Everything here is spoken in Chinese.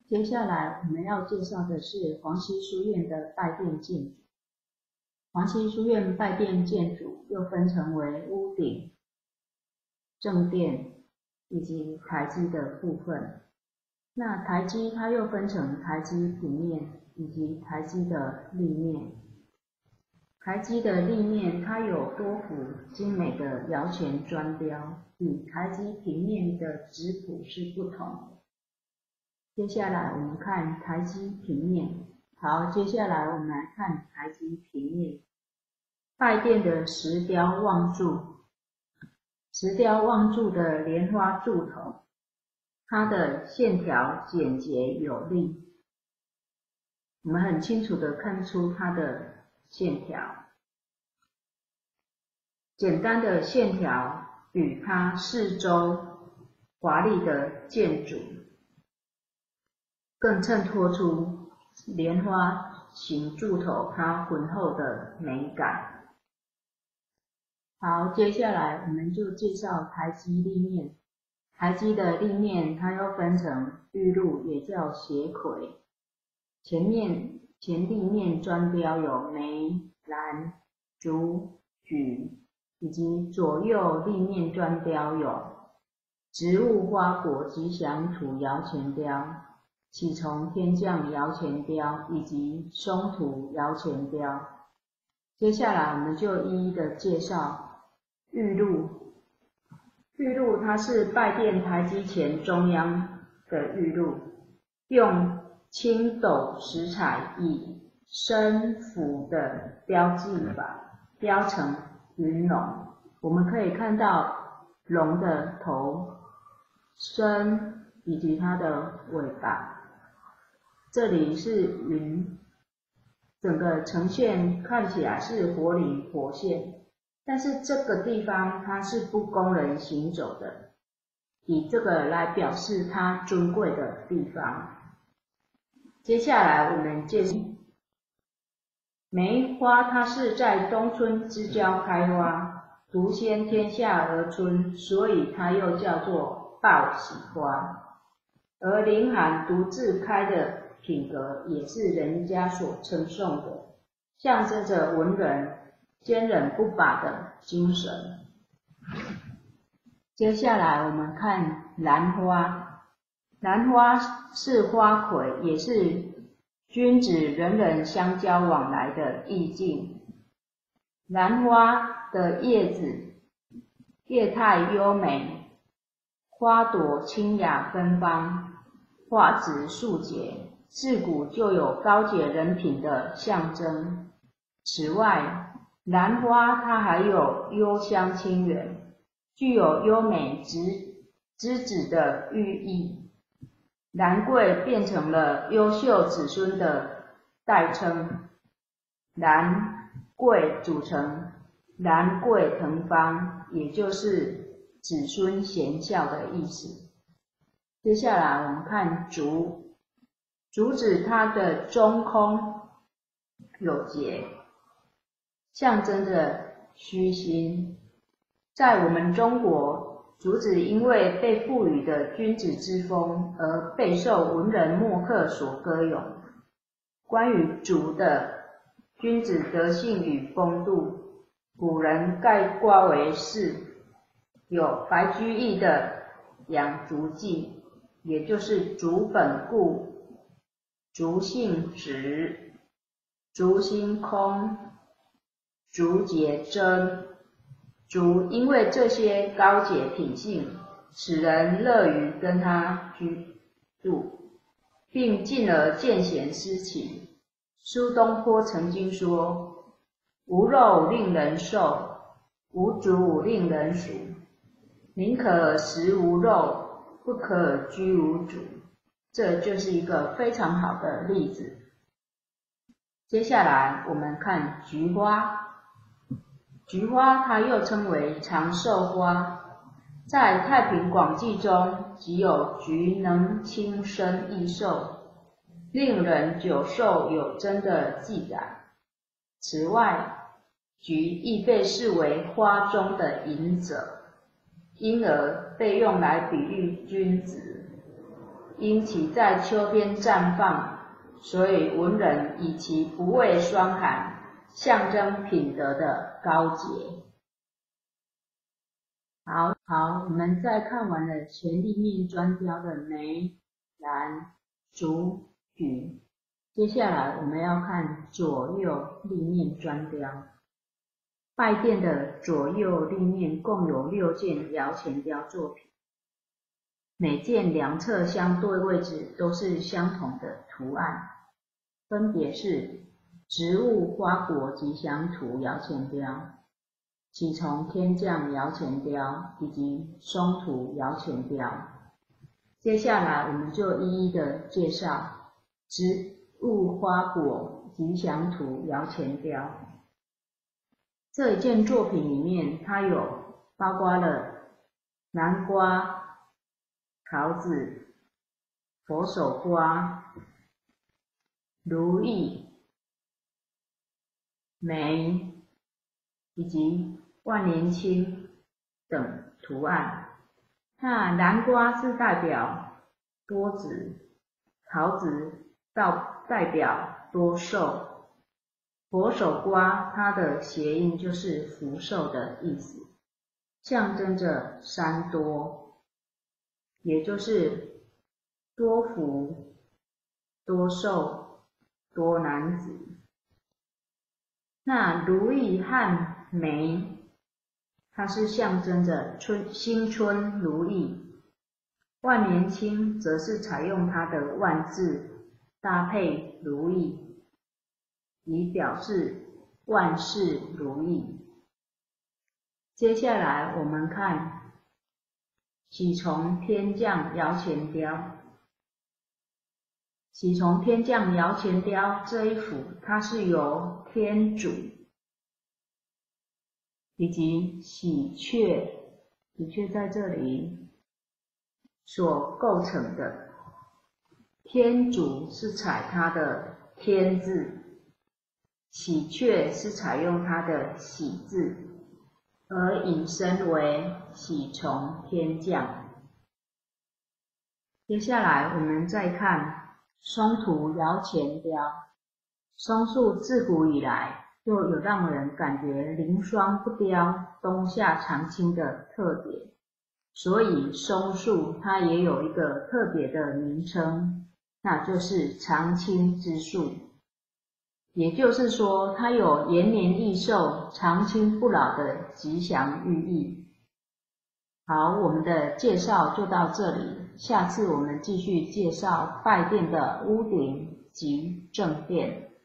接下来我们要介绍的是黄溪书院的拜殿建筑。黄溪书院拜殿建筑又分成为屋顶、正殿以及台基的部分。那台基它又分成台基平面以及台基的立面。台基的立面它有多幅精美的摇钱砖雕，与台基平面的质朴是不同的。接下来我们看台基平面。好，接下来我们来看台基平面。拜殿的石雕望柱，石雕望柱的莲花柱头，它的线条简洁有力，我们很清楚的看出它的线条。简单的线条与它四周华丽的建筑，更衬托出莲花形柱头它浑厚的美感。好，接下来我们就介绍台基立面。台基的立面它又分成玉鹿，也叫斜魁。前立面砖雕有梅、兰、竹、榉，以及左右立面砖雕有植物花果吉祥图摇钱雕、启从天降摇钱雕以及松土摇钱雕。接下来我们就一一的介绍玉鹿。玉鹿它是拜殿台基前中央的玉鹿，用青斗石彩以深浮的雕技法雕成云龙。我们可以看到龙的头、身以及它的尾巴。这里是云，整个呈现看起来是活灵活现。但是这个地方它是不供人行走的，以这个来表示它尊贵的地方。接下来我们介绍梅花，它是在冬春之交开花，独先天下而春，所以它又叫做报喜花。而凌寒独自开的品格也是人家所称颂的，象征着文人坚韧不拔的精神。接下来我们看兰花。兰花是花魁，也是君子人人相交往来的意境。兰花的叶子叶态优美，花朵清雅芬芳，花质素洁，自古就有高洁人品的象征。此外，兰花它还有幽香清远，具有优美之子的寓意。兰桂变成了优秀子孙的代称，兰桂组成兰桂腾芳，也就是子孙贤孝的意思。接下来我们看竹。竹子它的中空有节，象征着虚心。在我们中国，竹子因为被赋予的君子之风而备受文人墨客所歌咏。关于竹的君子德性与风度，古人概括为四，有白居易的养竹记，也就是竹本固、竹性直、竹心空、竹节真。竹因为这些高洁品性，使人乐于跟他居住，并进而见贤思齐。苏东坡曾经说：无肉令人瘦，无竹令人俗，宁可食无肉，不可居无竹。这就是一个非常好的例子。接下来我们看菊花。菊花它又称为长寿花，在《太平广记》中即有菊能轻身益寿，令人久寿有增的记载。此外，菊亦被视为花中的隐者，因而被用来比喻君子。 因其在秋天绽放，所以文人以其不畏霜寒，象征品德的高洁。好，我们再看完了前立面专雕的梅、兰、竹、菊，接下来我们要看左右立面专雕。拜殿的左右立面共有6件摇钱雕作品，每件两侧相对位置都是相同的图案，分别是植物花果吉祥图摇钱雕、启从天降摇钱雕以及松土摇钱雕。接下来我们就一一的介绍植物花果吉祥图摇钱雕。这一件作品里面，它有包括了南瓜、桃子、佛手瓜、如意、梅以及万年青等图案。那南瓜是代表多子，桃子代表多寿，佛手瓜它的谐音就是福寿的意思，象征着三多，也就是多福、多寿、多男子。那如意和梅，它是象征着新春如意，万年青则是采用它的万字搭配如意，以表示万事如意。接下来我们看喜从天降摇钱雕。喜从天降摇钱雕这一幅，它是由天主以及喜鹊在这里所构成的。天主是采它的天字，喜鹊是采用它的喜字，而引申为喜从天降。接下来我们再看松土摇钱雕。松树自古以来就有让人感觉凌霜不凋、冬夏常青的特点，所以松树它也有一个特别的名称，那就是常青之树。也就是说，它有延年益寿、长青不老的吉祥寓意。好，我们的介绍就到这里，下次我们继续介绍拜殿的屋顶及正殿。